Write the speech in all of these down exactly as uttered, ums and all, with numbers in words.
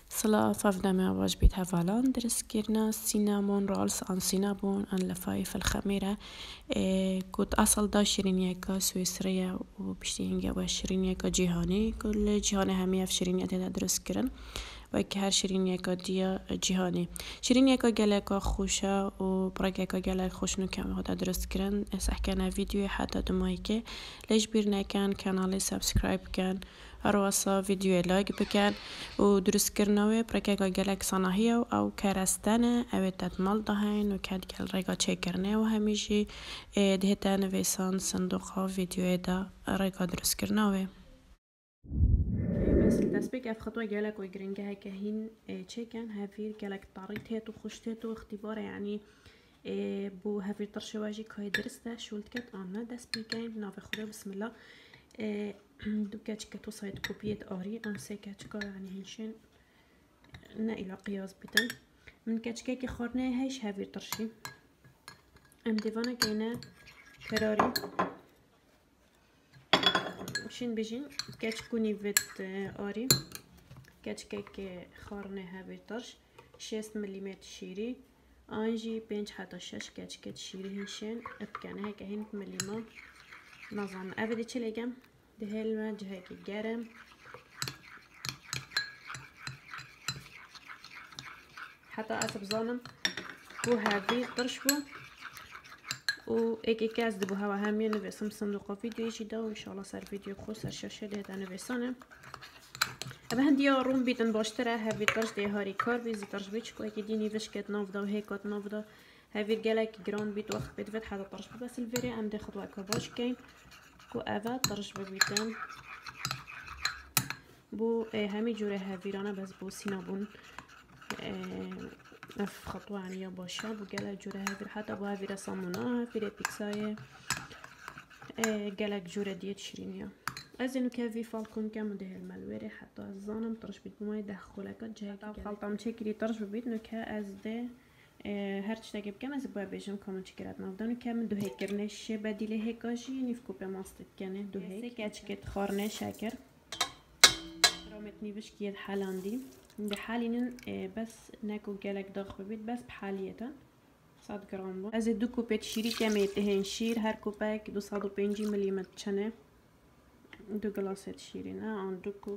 صلا فافدما واج بيت هفالان درس كيرنا سينامون رالس عن سينابون عن لفايف الخميرة إيه كنت أصل دا شرينيكا سويسرية وبشتينجا وشرينيكا جيهاني كل جيهاني همية في شرينية تدرس كيرن وكي هر شرينيكا ديا جيهاني شرينيكا جالكا خوشة وبراكيكا جالك خوش نكام هذا درس كيرن أحكينا فيديو حتى دمايكي ليش بيرنا كان كانالي سبسكرايب كان هرواسا فيديو لايك بكن و درست كرناوي بركاكا جالك صناهية أو كارستانة أو تتمال دهين و كاد جال ريقا تشيكرنا و هميجي دهتا نويسان صندوقها فيديو دا ريقا درست كرناوي بس التسبيك اف خطوة جالك ويجرينجا هكا هين تشيكن هافير جالك طريقتها وخشتها واختبار يعني بو هافير ترشواجي كاي درسته شولت كت آنا دسبيكين نافي خدا بسم الله دو كاتشكا توصايد كوبية آري أم سي كاتشكا يعني هنشين نا إلى قياس بيتن من كاتشكا كي خورنا هايش هافير ترشي أم ديفانا كينا كراري شين بيجين كاتشكو نيفت آري كاتشكا كي خورنا هافير ترش شيست مليمتر شيري آنجي بينج حتى شش كاتشكا شيري هنشين أبكان هيك هين مليمتر نظام أبدي تشيليجم دهلما جهاكي جرم حتى أسب ظالم بو هذي طرشبو و ايكي كاز دبو هوا همين نبسم صندوق فيديو يجي دا وإن شاء الله صار فيديو خوص الشاشة ده دا نبسانه أبا هندي روم بيتن باشتره هذي طرش ده هاري كار بيزي طرش بيتشكو ايكي ديني فيش كت نافدا و هيكات نافدا هذي جالك جراند بيت وخ بيت فت حتى طرش بس الفيري عم ده خطوة كباش كين كو أفا طرش ببيتن بو همي جوره هافيرانا بس بو سينابون اف خطوة عنيا باشا بو جالك جوره هافير حتى بو هافيرا صامونا هافيرا بيكساية جالك جوره ديت شرينيا ازينو كافي فالكون كامو ده الملوري حتى الزانم طرش بيت بماي دخولك جاكي خلطام تشكري طرش ببيت نو كا از ده هر تشتاقي بكم از بوا بيجم كمان شكرات نافدانو كامل دو هيك كرنش بديله هيكاجي نيفكو بماستت كانه دو هيك كاتشكت خارنه شكر رامت نيفش كيد حالاندي ده حالين بس ناكو جالك ضغط ببيت بس بحاليته صد جرام بو از دو كوبات شيري كامل تهين شير هر كوباك دو صد و پنجی مليمتر چنه دو گلاسات شيرينه عن دو كوب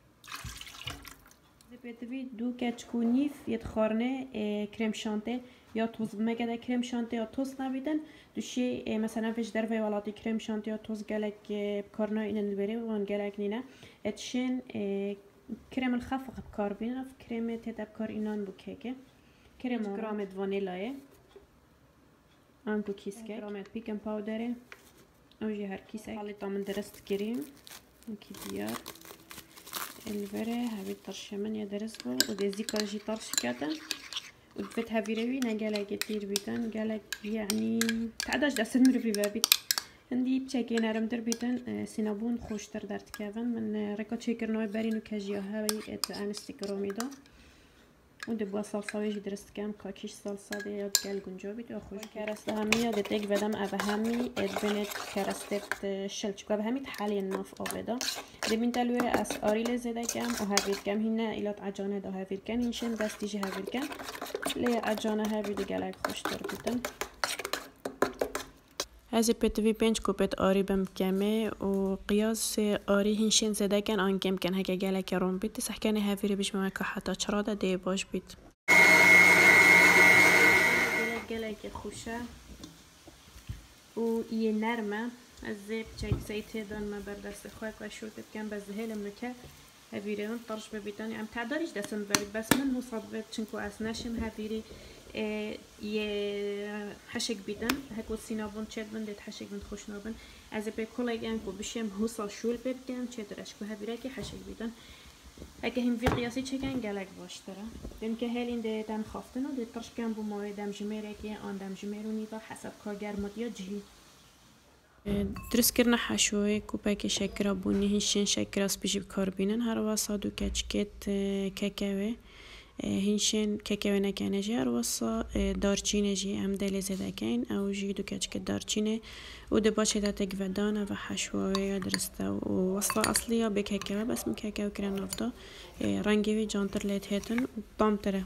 بيتوي دو كاتشكو نيف يتخارنه كريم شانتي يا توز مگه كريم شانتي يا توز نبيدن دوشي مثلا فيش درفي ولاتي كريم شانتي يا توز جالك بكارنا إن البري وان جالك نينا اتشين كريم الخفق بكاربين في كريم تيتا بكار إنان بوكيكه كريم جرام فانيلاي عندو كيسكه جرام بيكن باودر اوجي هر كيسه خليطه من درست كريم كي ديار الفرة هبي طرشة من يدرسه ودي زيكا جي طرش كاتا ودفت هبي روي نقالا كتير بيتن قالك يعني تعداش دا سنمر في بابيت هندي بشاكي نارم در بيتن سينابون خوش تر دارت كافن من ريكا تشيكر نوي بارينو كاجيو هاوي ات انستيكرومي دا ودبوا صلصة ويجي درست كام كاكيش صلصة دي ياد قال قنجوبيت واخوش كارست همي دي تيك بدم ابهامي اد بنت كارستت شلچكو ابهامي تحالي الناف آبدا دي بنت الويرة اس آري لزيده كام و هافير كام هنا إلات عجانه دا هافير كان هنشن دست تيجي هافير كام لي عجانه هافير دي قالك خوش تر بيتن هذه بتوي بنج كوبت آري بمكمه وقياس آري هنشين زده كان آن كم كان هكا جاله كرام بيت سحكاني هافيري بيش ممكن حتى شراده دي باش بيت جاله كخوشه و يه نرمه الزيب جاي زيت هذا ما بردست خوك وشوكت كان بس هلا مكه هافيري طرش ببيتاني عم تعدريش دسم برد بس من هو صدبت شنكو اسناشم هافيري يه حشك بيدن هكو سينابون تشد بن ديت حشك بن خوش نابن از به کلی گنگو بشم حوصل شول بدم چه درش کو هبیره که حشک بیدن اگه هم وی قیاسی چکن گلک باشتره دم که هلین ده دم خافتن و ده ترش کن بو مای دم جمیره که آن دم جمیرونی با حسب کارگر مدیا جهی درس کرنا حشوه کوپک شکر بونی هیچ شکر اس بیش کار بینن هر واسه دو کچکت ککوه هینشین که که ونکانه جی اروسا دارچینه جی هم دل زده کن او جی دو کچ که دارچینه و دباشه تا تقودانه و حشوه درسته و وصله اصلیه بکه که بس مکه که وکرن نفتا رنگی جانتر لیت هتن و طامتره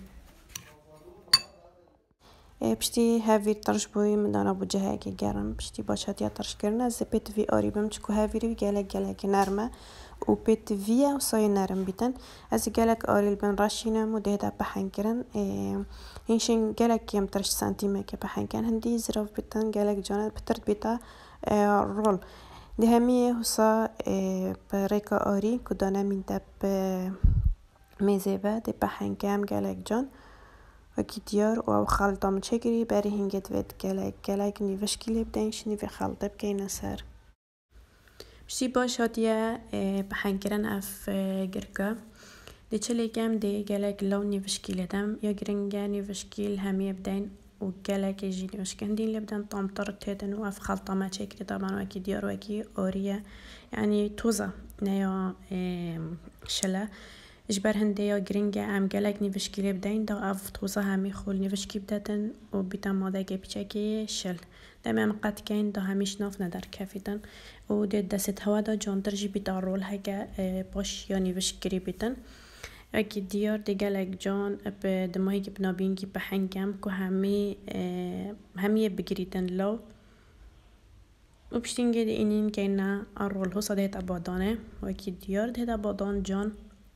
پشتی هاویر ترش بوی مدانا بو جهه که گرم پشتی باشد یا ترش کردن از پیت وی آری بم چکو هاویری گلک گلک نرمه و پیت وی و سای نرم بیتن از گلک آریل بن راشینم و ده دا بحن کردن هینشین گلک کم ترش سانتیمه که بحن کردن هندی زراف بیتن گلک جانت بترد بیتا رول ده همیه حسا بریکا آری کدانه من دب میزبه ده بحن کم گلک جان وکی دیار و خالطام چگری بری هنگت ود گلک گلک نیوش کلی بدنش نیو خالطه بکین سر بشی باش هاتیه بحنکرن اف گرگا دی چلی کم دی گلک لون نیوش کلی دم یا گرنگا نیوش کل همیه بدن و گلک جی نیوش کندین لبدن طامتر تهدن و اف خالطام چگری طبعا وکی دیار وکی آریه یعنی توزه نیا شله اجبر هنده یا گرینگه ام گلک نیوشکی بدین دا اف توزه همی خول نیوشکی بدن و بیتم ماده گه پیچکی شل دم ام قد کن دا همیش ناف ندار کفیدن و ده دست هوا دا جانتر جی بیتا رول هگه باش یا نیوشکی بدن اکی دیار ده گلک جان به دمایی که بنابینگی به هنگم که همی همیه بگیریدن لو و پشتینگه ده اینین که نه رول ها صده تا بادانه و اکی دیار ده تا بادان جان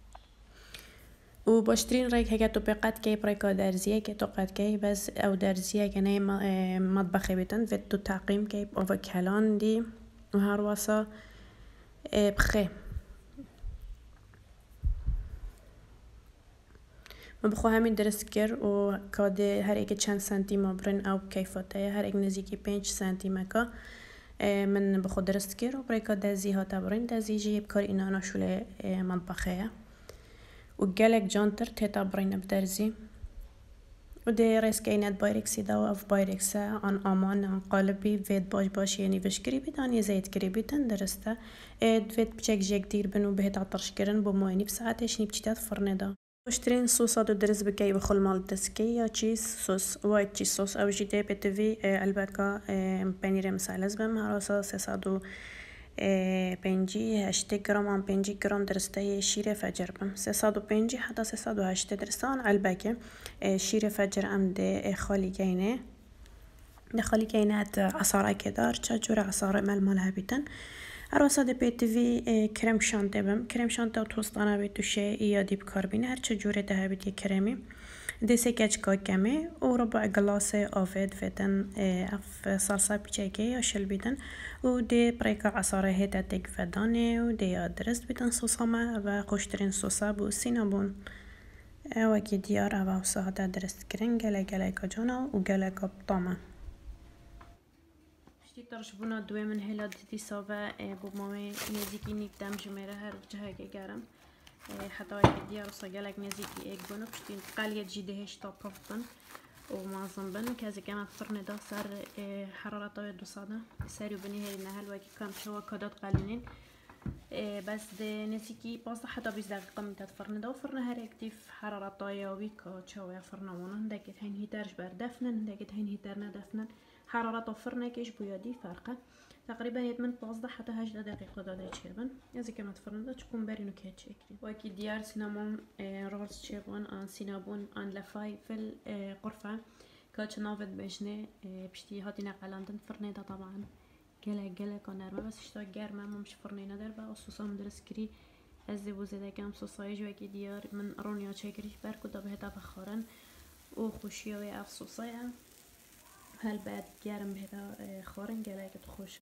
و باشترین رایک هگه تو بقد که برایکا درزیه که تو قد که بس او درزیه که نه مطبخه بیتن و تو تعقیم که او کلان دی و هر واسه بخه ما بخو همین درست کر و کاده هر ایک چند سانتی ما برن او کیفاته هر ایک نزدیکی پنج سانتی مکا من بخو درست کر و برایکا درزی ها تبرین درزی جیب کار اینا نشوله مطبخه و گلک جانتر تیتا برین بدرزی و ده ریس کینت بایرکسی دا و اف بایرکسه آن آمان آن قالبی وید باش باش یعنی وشکری بیتن یه زید کری بیتن درسته اد وید بچک جک دیر بنو بهت عطرش کرن با موینی بساعتش نی بچیتات فرنه دا باشترین صوصا دو درز بکی بخل مال دسکی یا چیز صوص وايت چیز صوص او جیده بتوی البته پنیر مسالز بم هراسا سه پنجی هشت گرم آن پنجی گرم درسته شیر فجر بم سه و پنجی حتی سه و هشت درسته آن البته شیر فجر ام ده خالی کینه ده خالی کینه ات عصاره که دار چه جور عصاره مل مالها بیتن هراسا ده بیتوی کرم شانته بم کرم شانته و توستانه بیتوشه یا دیب کاربینه هر چه جوره ده بیت یک کرمی دسته کچکا کمی و ربع گلاس آفید فتن اف صلصه پیچکی یا شل بیتن و ده پریکا عصاره هیتا تک فدانه و ده یا درست بیتن سوسامه و خوشترین سوسا بو سینابون وکی دیار او ساعته درست کرن گله گله کجانا و گله کبطامه شتی ترش بونا دوی من هلا دیتی ساوه بو مامی نزیکی نیکدم جمعه هر جهه که گرم حتی اگه دیار ساگلک نزدیکی ایک بنا پشتین قلیه جیدهش تا پفتن و معظم بن که از کم فرن دا سر حرارت دو ساده سریع بنی هری نهال و کم شوا کادات قلینین بس ده نزدیکی پاسه حتی بیست دقیقه میتاد فرن دا و فرن هر اکتیف حرارت دایاوی که چاوی فرنمونن دکت هین هیترش بردفنن دکت هین هیتر ندفنن حرارت فرنه کش بویادی فرقه تقریبا يتمن بازده حتى هجده دقيقة دادا تشيبن يزي كما تفرندا تكون بارينو كات شكري واكي ديار سينامون رولز تشيبون ان سينابون ان لفاي في القرفة كاتش نافد بجنة بشتي هاتي نقلاندن فرنيدا طبعا قلق قلق ونرمى بس اشتا قرمة ممش فرنينا در بقى صوصا مدرس كري ازي بوزيدا كام صوصا يجو واكي ديار من رونيا تشكري باركو دا بهتا بخارن و خوشيا وي اف صوصا هل بعد قرم بهتا خارن قلق تخوش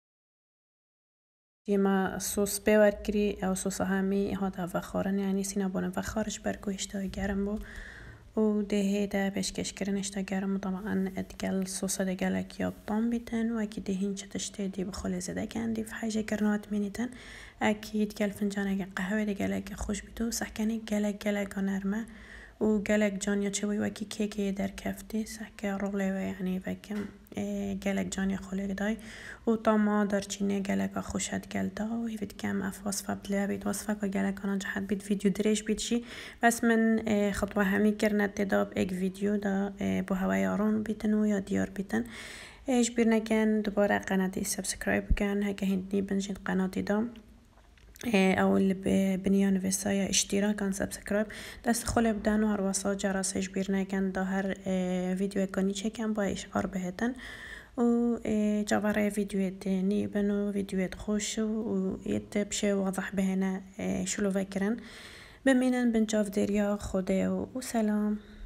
ما صوص بیار کری او صوص همی هادا وخارن یعنی سینابون وخارش برکو اشتای گرم بو و ده ده پیشکش کردن اشتای گرم و طبعا ادگل صوص دگل اکیاب طام بیتن و اکی دهین چه تشتی دی بخال زده کندی في حاجه کرنات مینیتن اکی ادگل فنجان اگه قهوه دگل اگه خوش بیتو سحکنی گل گل نرمه وقالك جانيا تشوي وكي كيكي در كفتي سحكي رولي يعني فكم قالك جانيا خولك داي وطما درچيني قالك خوشت قلتا وهيفت كام اف وصفة بتلاقي بيت وصفة وقالك انا جحد بيت فيديو دريش بيتشي بس من خطوة همي كرنت داب اك فيديو دا بو هواي يارون بيتن ويا ديار بيتن ايش بيرنا كان دوباره قناتي سبسكرايب كان هكا هندني بنجين قناتي دا او اللي بنيان فيسايا اشتراك كان سبسكرايب دست خلي بدانو هر وصا جرس ايش بيرنا كان دا هر فيديو كاني چكن با اشعار بهتن و جواره فيديوهات تاني بنو فيديوهات خوش و يتبشي واضح بهنا شلو فكرن بمينن بنجاف ديريا خوده و سلام.